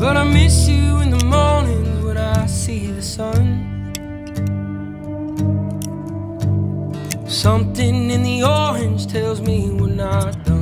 But I miss you in the mornings when I see the sun. Something in the orange tells me we're not done.